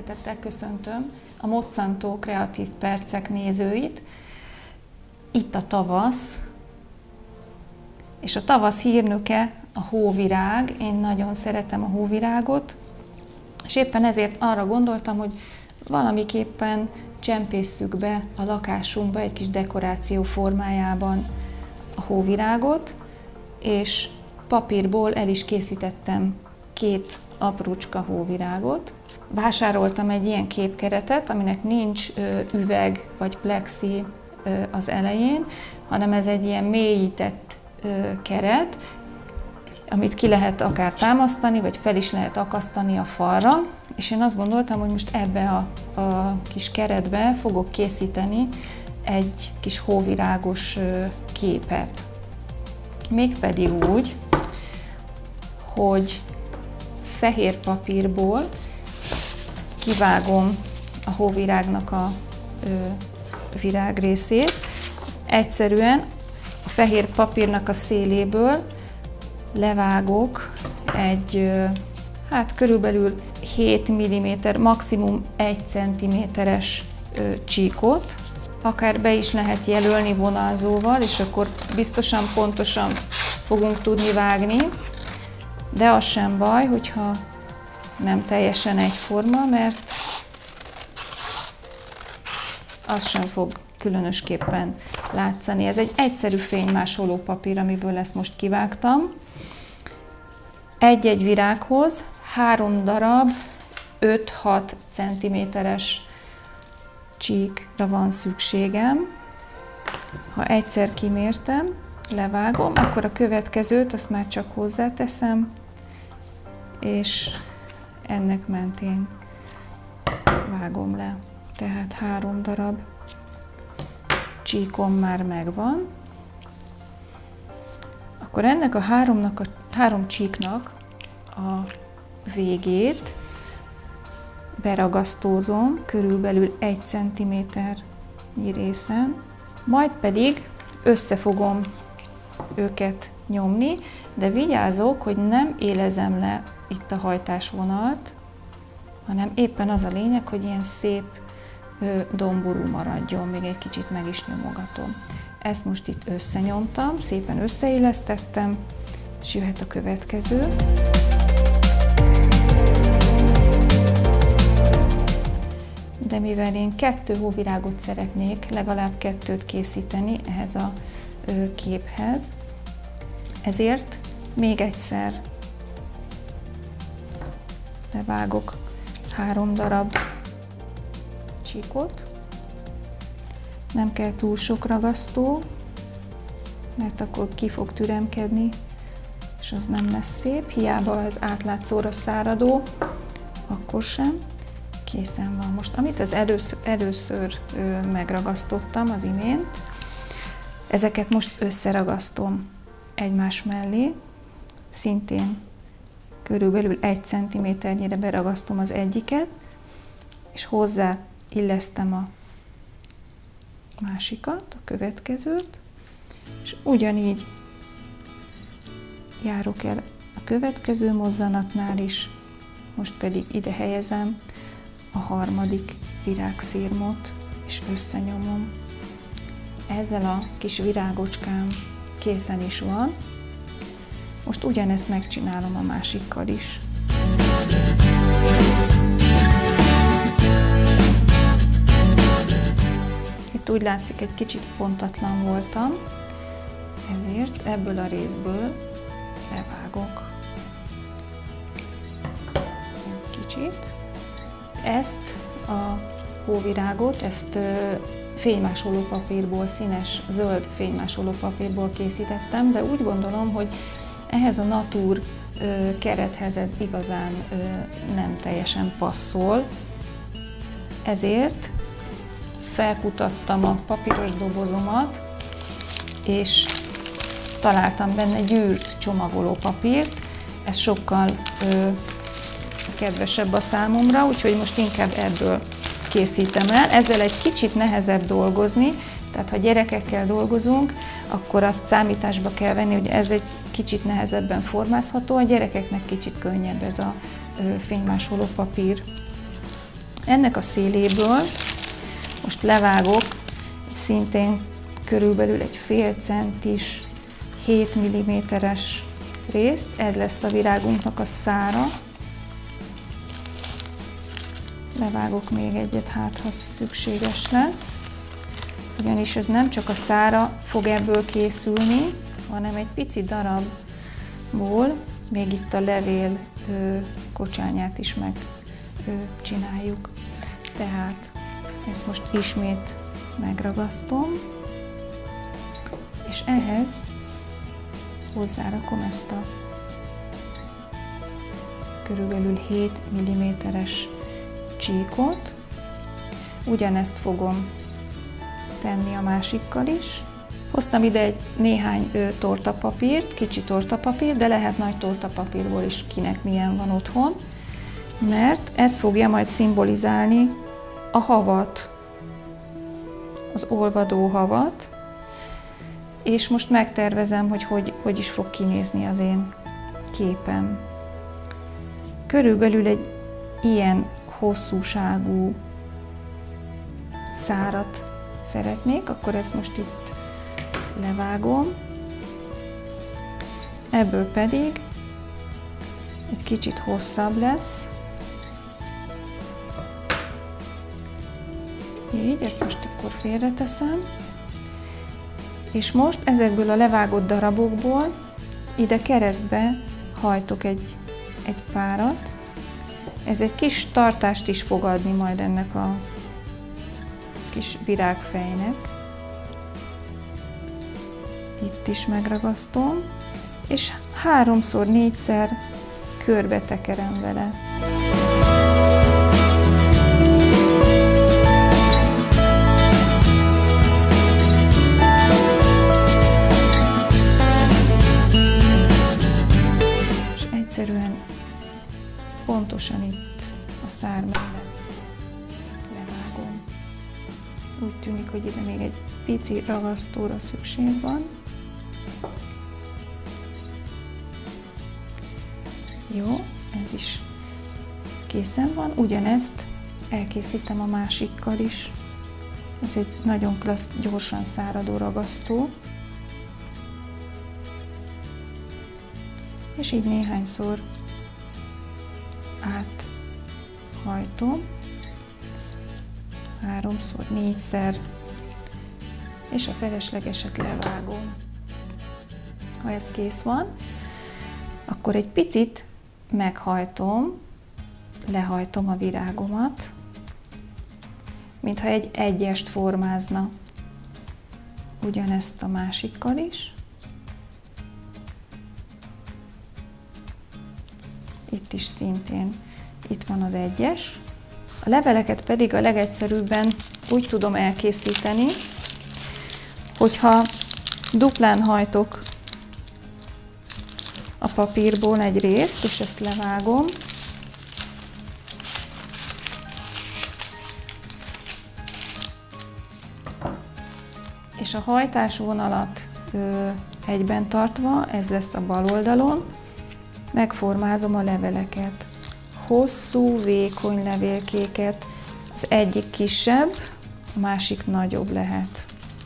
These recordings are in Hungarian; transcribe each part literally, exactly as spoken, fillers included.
Szeretettel köszöntöm a Mozzantó Kreatív Percek nézőit. Itt a tavasz, és a tavasz hírnöke a hóvirág. Én nagyon szeretem a hóvirágot, és éppen ezért arra gondoltam, hogy valamiképpen csempésszük be a lakásunkba egy kis dekoráció formájában a hóvirágot, és papírból el is készítettem két aprócska hóvirágot. Vásároltam egy ilyen képkeretet, aminek nincs ö, üveg vagy plexi ö, az elején, hanem ez egy ilyen mélyített ö, keret, amit ki lehet akár támasztani, vagy fel is lehet akasztani a falra, és én azt gondoltam, hogy most ebbe a, a kis keretbe fogok készíteni egy kis hóvirágos ö, képet. Mégpedig úgy, hogy fehér papírból kivágom a hóvirágnak a ö, virágrészét. Ezt egyszerűen a fehér papírnak a széléből levágok egy, ö, hát körülbelül hét milliméter, maximum egy centiméteres ö, csíkot. Akár be is lehet jelölni vonalzóval, és akkor biztosan, pontosan fogunk tudni vágni. De az sem baj, hogyha nem teljesen egyforma, mert az sem fog különösképpen látszani. Ez egy egyszerű fénymásoló papír, amiből ezt most kivágtam. Egy-egy virághoz három darab öt-hat centiméteres csíkra van szükségem. Ha egyszer kimértem, levágom, akkor a következőt azt már csak hozzáteszem, és ennek mentén vágom le. Tehát három darab csíkom már megvan. Akkor ennek a háromnak a, három csíknak a végét beragasztózom körülbelül egy centiméternyi részen, majd pedig összefogom őket nyomni, de vigyázok, hogy nem élezem le itt a hajtásvonalat, hanem éppen az a lényeg, hogy ilyen szép ö, domború maradjon, még egy kicsit meg is nyomogatom. Ezt most itt összenyomtam, szépen összeillesztettem, és jöhet a következő. De mivel én kettő hóvirágot szeretnék, legalább kettőt készíteni ehhez a ö, képhez, ezért még egyszer levágok három darab csíkot. Nem kell túl sok ragasztó, mert akkor ki fog türemkedni, és az nem lesz szép. Hiába az átlátszóra száradó, akkor sem. Készen van. Most, amit az először, először ö, megragasztottam az imént, ezeket most összeragasztom egymás mellé, szintén körülbelül egy centiméternyire beragasztom az egyiket, és hozzá illesztem a másikat, a következőt, és ugyanígy járok el a következő mozzanatnál is, most pedig ide helyezem a harmadik virágszirmot, és összenyomom. Ezzel a kis virágocskám készen is van. Most ugyanezt megcsinálom a másikkal is. Itt úgy látszik, egy kicsit pontatlan voltam, ezért ebből a részből levágok egy kicsit. Ezt a hóvirágot, ezt fénymásoló papírból, színes, zöld fénymásoló papírból készítettem, de úgy gondolom, hogy ehhez a natúr kerethez ez igazán nem teljesen passzol. Ezért felkutattam a papíros dobozomat, és találtam benne gyűrt csomagoló papírt. Ez sokkal kedvesebb a számomra, úgyhogy most inkább ebből készítem el. Ezzel egy kicsit nehezebb dolgozni, tehát ha gyerekekkel dolgozunk, akkor azt számításba kell venni, hogy ez egy kicsit nehezebben formázható, a gyerekeknek kicsit könnyebb ez a fénymásoló papír. Ennek a széléből most levágok szintén körülbelül egy fél centis, hét milliméteres részt, ez lesz a virágunknak a szára. Levágok még egyet, hát ha szükséges lesz, ugyanis ez nem csak a szára fog ebből készülni, hanem egy pici darabból még itt a levél ö, kocsányát is megcsináljuk. Tehát ezt most ismét megragasztom, és ehhez hozzárakom ezt a körülbelül hét milliméteres csíkot. Ugyanezt fogom tenni a másikkal is. Hoztam ide egy néhány ö, tortapapírt, kicsi tortapapír, de lehet nagy tortapapírból is, kinek milyen van otthon, mert ez fogja majd szimbolizálni a havat, az olvadó havat, és most megtervezem, hogy, hogy hogy is fog kinézni az én képem. Körülbelül egy ilyen hosszúságú szárat szeretnék, akkor ezt most itt levágom, ebből pedig egy kicsit hosszabb lesz. Így, ezt most akkor félreteszem. És most ezekből a levágott darabokból ide keresztbe hajtok egy, egy párat. Ez egy kis tartást is fog adni majd ennek a kis virágfejnek. Itt is megragasztom, és háromszor, négyszer körbe tekerem vele. És egyszerűen pontosan itt a szár mellett levágom. Úgy tűnik, hogy ide még egy pici ragasztóra szükség van. Jó, ez is készen van. Ugyanezt elkészítem a másikkal is. Ez egy nagyon klassz, gyorsan száradó ragasztó. És így néhányszor áthajtom. Háromszor, négyszer, és a feleslegeset levágom. Ha ez kész van, akkor egy picit meghajtom, lehajtom a virágomat, mintha egy egyest formázna. Ugyanezt a másikkal is. Itt is szintén itt van az egyes. A leveleket pedig a legegyszerűbben úgy tudom elkészíteni, hogyha duplán hajtok a papírból egy részt, és ezt levágom, és a hajtásvonalat ö, egyben tartva, ez lesz a bal oldalon, megformázom a leveleket. Hosszú, vékony levélkéket, az egyik kisebb, a másik nagyobb lehet.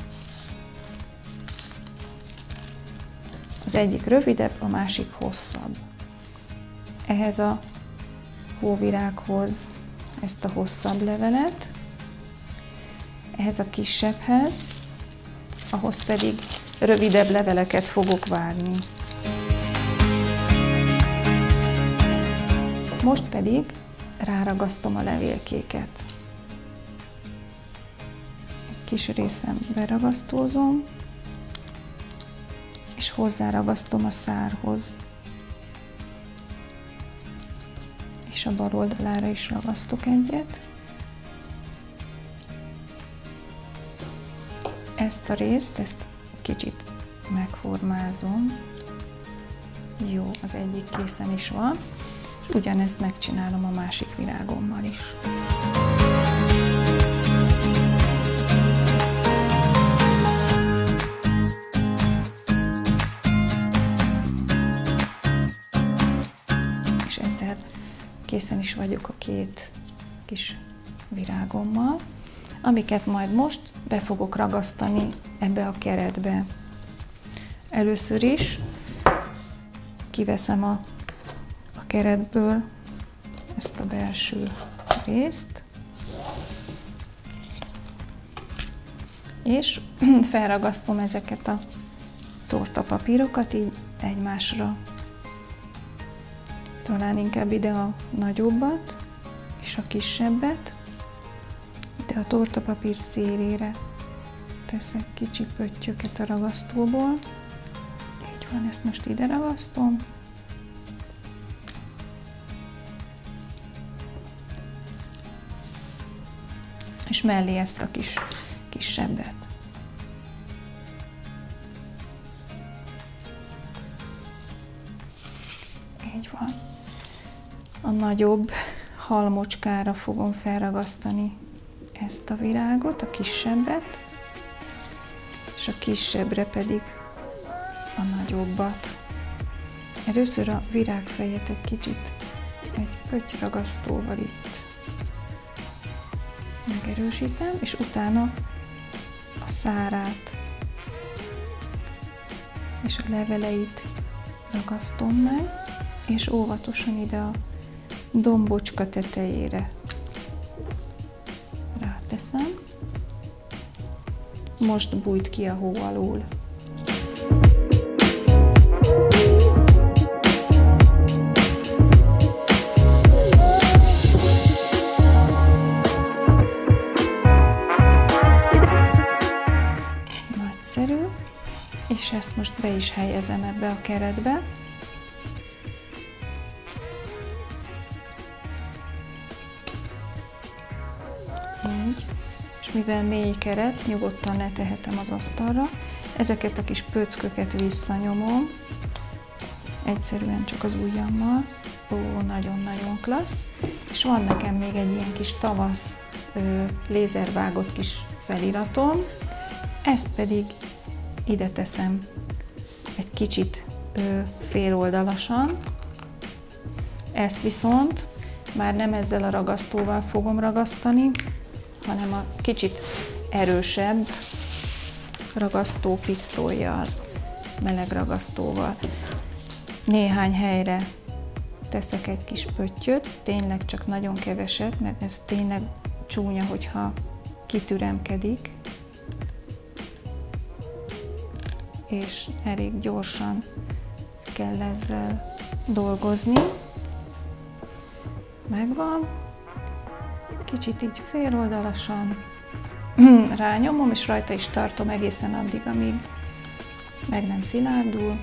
Az egyik rövidebb, a másik hosszabb. Ehhez a hóvirághoz ezt a hosszabb levelet, ehhez a kisebbhez, ahhoz pedig rövidebb leveleket fogok vágni. Most pedig ráragasztom a levélkéket. Egy kis részen beragasztózom, és hozzáragasztom a szárhoz. És a bal oldalára is ragasztok egyet. Ezt a részt, ezt kicsit megformázom. Jó, az egyik készen is van. És ugyanezt megcsinálom a másik virágommal is. És ezzel készen is vagyok a két kis virágommal, amiket majd most be fogok ragasztani ebbe a keretbe. Először is kiveszem a, a keretből ezt a belső részt, és felragasztom ezeket a tortapapírokat így egymásra. Talán inkább ide a nagyobbat és a kisebbet, de a tortapapír szélére teszek kicsi pöttyöket a ragasztóból. Így van, ezt most ide ragasztom. És mellé ezt a kis kisebbet. Így van. A nagyobb halmocskára fogom felragasztani ezt a virágot, a kisebbet, és a kisebbre pedig a nagyobbat. Először a virágfejet egy kicsit egy pöttyragasztóval itt megerősítem, és utána a szárát és a leveleit ragasztom meg, és óvatosan ide a dombocska tetejére ráteszem. Most bújt ki a hó alól. Nagyszerű, és ezt most be is helyezem ebbe a keretbe. Így. És mivel mély keret, nyugodtan letehetem az asztalra. Ezeket a kis pöcköket visszanyomom, egyszerűen csak az ujjammal. Ó, nagyon-nagyon klassz. És van nekem még egy ilyen kis tavasz ö, lézervágott kis feliratom, ezt pedig ide teszem egy kicsit ö, féloldalasan. Ezt viszont már nem ezzel a ragasztóval fogom ragasztani, hanem a kicsit erősebb ragasztópisztollyal, meleg ragasztóval. Néhány helyre teszek egy kis pöttyöt, tényleg csak nagyon keveset, mert ez tényleg csúnya, hogyha kitüremkedik, és elég gyorsan kell ezzel dolgozni. Megvan. Kicsit így féloldalasan rányomom, és rajta is tartom egészen addig, amíg meg nem szilárdul.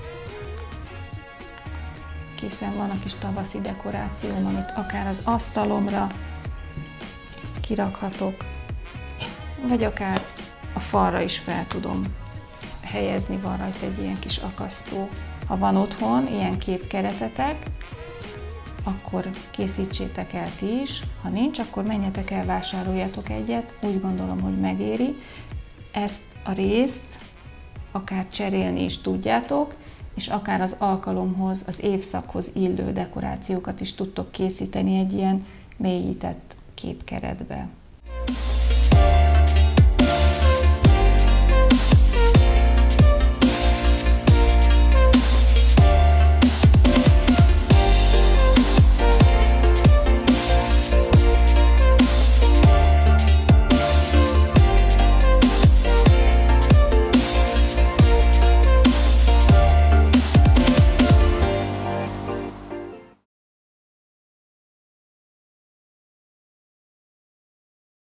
Készen van a kis tavaszi dekorációm, amit akár az asztalomra kirakhatok, vagy akár a falra is fel tudom helyezni, van rajta egy ilyen kis akasztó. Ha van otthon ilyen képkeretetek, akkor készítsétek el ti is, ha nincs, akkor menjetek el, vásároljatok egyet, úgy gondolom, hogy megéri. Ezt a részt akár cserélni is tudjátok, és akár az alkalomhoz, az évszakhoz illő dekorációkat is tudtok készíteni egy ilyen mélyített képkeretbe.